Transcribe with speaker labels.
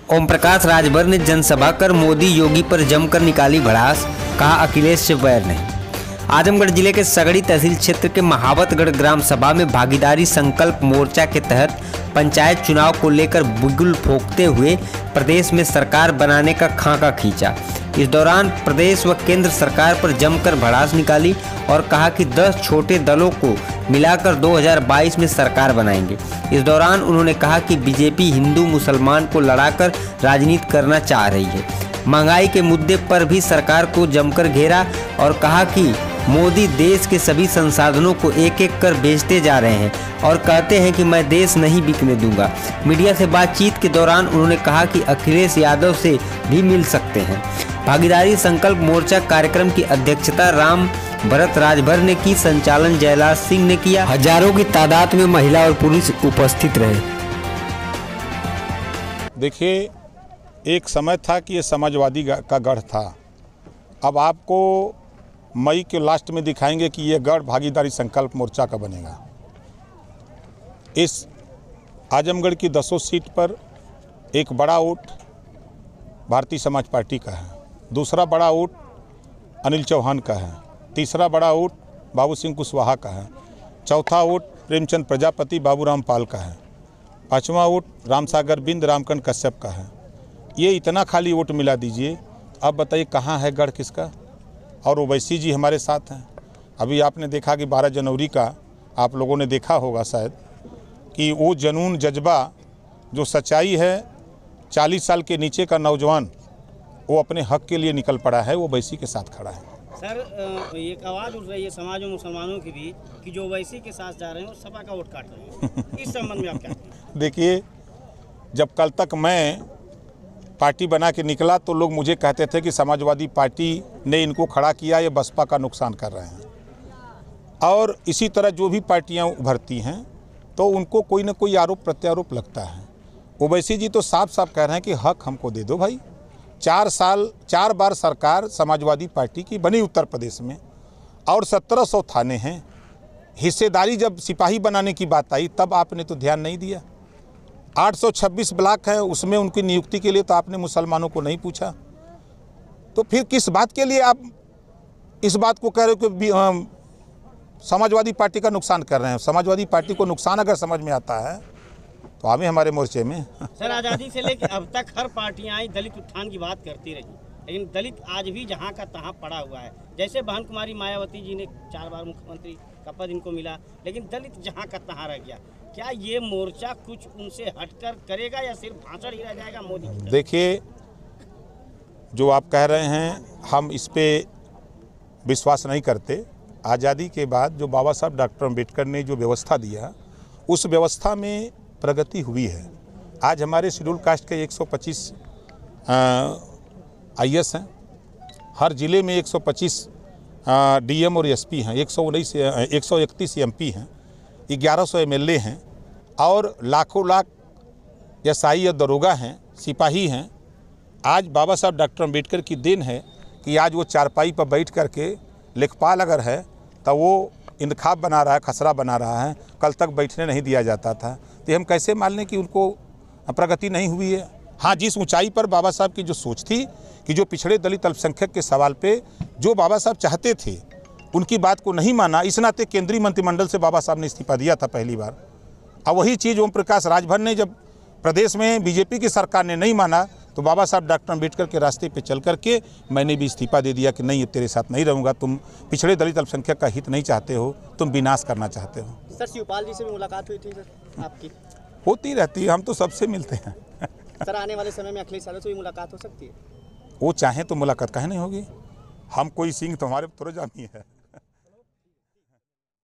Speaker 1: ओम प्रकाश राजभर ने जनसभा कर मोदी योगी पर जमकर निकाली भड़ास, कहा अखिलेश से वैर नहीं। आजमगढ़ जिले के सगड़ी तहसील क्षेत्र के महावतगढ़ ग्राम सभा में भागीदारी संकल्प मोर्चा के तहत पंचायत चुनाव को लेकर बिगुल फूंकते हुए प्रदेश में सरकार बनाने का खाका खींचा। इस दौरान प्रदेश व केंद्र सरकार पर जमकर भड़ास निकाली और कहा कि 10 छोटे दलों को मिलाकर 2022 में सरकार बनाएंगे। इस दौरान उन्होंने कहा कि बीजेपी हिंदू मुसलमान को लड़ाकर राजनीति करना चाह रही है। महंगाई के मुद्दे पर भी सरकार को जमकर घेरा और कहा कि मोदी देश के सभी संसाधनों को एक एक कर बेचते जा रहे हैं और कहते हैं कि मैं देश नहीं बिकने दूंगा। मीडिया से बातचीत के दौरान उन्होंने कहा कि अखिलेश यादव से भी मिल सकते हैं। भागीदारी संकल्प मोर्चा कार्यक्रम की अध्यक्षता राम भरत राजभर ने की, संचालन जयलाल सिंह ने किया। हजारों की तादाद में महिला और पुरुष उपस्थित रहे।
Speaker 2: देखिए, एक समय था कि ये समाजवादी का गढ़ था। अब आपको मई के लास्ट में दिखाएंगे कि ये गढ़ भागीदारी संकल्प मोर्चा का बनेगा। इस आजमगढ़ की 10 सीट पर एक बड़ा वोट भारतीय समाज पार्टी का है, दूसरा बड़ा वोट अनिल चौहान का है, तीसरा बड़ा वोट बाबू सिंह कुशवाहा का है, चौथा वोट प्रेमचंद प्रजापति बाबूराम पाल का है, पाँचवा वोट रामसागर बिंद रामकंड कश्यप का है। ये इतना खाली वोट मिला दीजिए, अब बताइए कहाँ है गढ़ किसका। और ओवैसी जी हमारे साथ हैं। अभी आपने देखा कि 12 जनवरी का आप लोगों ने देखा होगा शायद कि वो जुनून जज्बा जो सच्चाई है, 40 साल के नीचे का नौजवान वो अपने हक के लिए निकल पड़ा है, वो ओवैसी के साथ खड़ा है।
Speaker 3: सर, एक आवाज़ उठ रही है समाज और मुसलमानों की भी कि जो ओवैसी के साथ जा रहे हैं वो सपा का वोट काट रहे हैं। इस संबंध में आप क्या कहें?
Speaker 2: देखिए, जब कल तक मैं पार्टी बना के निकला तो लोग मुझे कहते थे कि समाजवादी पार्टी ने इनको खड़ा किया, ये बसपा का नुकसान कर रहे हैं। और इसी तरह जो भी पार्टियां उभरती हैं तो उनको कोई ना कोई आरोप प्रत्यारोप लगता है। ओवैसी जी तो साफ साफ कह रहे हैं कि हक हमको दे दो भाई। 4 बार सरकार समाजवादी पार्टी की बनी उत्तर प्रदेश में और 1700 थाने हैं। हिस्सेदारी जब सिपाही बनाने की बात आई तब आपने तो ध्यान नहीं दिया। 826 ब्लॉक है, उसमें उनकी नियुक्ति के लिए तो आपने मुसलमानों को नहीं पूछा। तो फिर किस बात के लिए आप इस बात को कह रहे हो कि समाजवादी पार्टी का नुकसान कर रहे हैं? समाजवादी पार्टी को नुकसान अगर समझ में आता है तो आवे हमारे मोर्चे में।
Speaker 3: सर, आज़ादी से लेकर अब तक हर पार्टियां आई दलित उत्थान की बात करती रही, लेकिन दलित आज भी जहां का तहां पड़ा हुआ है। जैसे बहन कुमारी मायावती जी ने 4 बार मुख्यमंत्री का पद इनको मिला, लेकिन दलित जहां का तहां रह गया। क्या ये मोर्चा कुछ उनसे हटकर करेगा या सिर्फ भाषण ही रह जाएगा मोदी की?
Speaker 2: देखिए, जो आप कह रहे हैं हम इस पे विश्वास नहीं करते। आज़ादी के बाद जो बाबा साहब डॉक्टर अम्बेडकर ने जो व्यवस्था दिया, उस व्यवस्था में प्रगति हुई है। आज हमारे शेड्यूल कास्ट के 125 IS हैं, हर ज़िले में 125 DM और SP हैं, 131 MP हैं, 1100 MLA हैं और लाखों लाख SI या दरोगा हैं, सिपाही हैं। आज बाबा साहब डॉक्टर अम्बेडकर की देन है कि आज वो चारपाई पर बैठ करके लेखपाल अगर है तो वो इंतखाब बना रहा है, खसरा बना रहा है। कल तक बैठने नहीं दिया जाता था, तो हम कैसे मान लें कि उनको प्रगति नहीं हुई है? हाँ, जिस ऊंचाई पर बाबा साहब की जो सोच थी कि जो पिछड़े दलित अल्पसंख्यक के सवाल पे जो बाबा साहब चाहते थे उनकी बात को नहीं माना, इस नाते केंद्रीय मंत्रिमंडल से बाबा साहब ने इस्तीफा दिया था पहली बार। अब वही चीज़ ओम प्रकाश राजभर ने जब प्रदेश में बीजेपी की सरकार ने नहीं माना तो बाबा साहब डॉक्टर अम्बेडकर के रास्ते पे चल करके मैंने भी इस्तीफा दे दिया कि नहीं, तेरे साथ नहीं रहूँगा, तुम पिछड़े दलित अल्पसंख्यक का हित नहीं चाहते हो, तुम विनाश करना चाहते हो।
Speaker 3: सर, शिवपाल जी से भी मुलाकात हुई थी सर आपकी?
Speaker 2: होती रहती है, हम तो सबसे मिलते हैं।
Speaker 3: सर, आने वाले समय में अखिलेश यादव से भी मुलाकात हो सकती है?
Speaker 2: वो चाहें तो मुलाकात काहे नहीं होगी। हम कोई सिंह तो हमारे थोड़ा जानी है।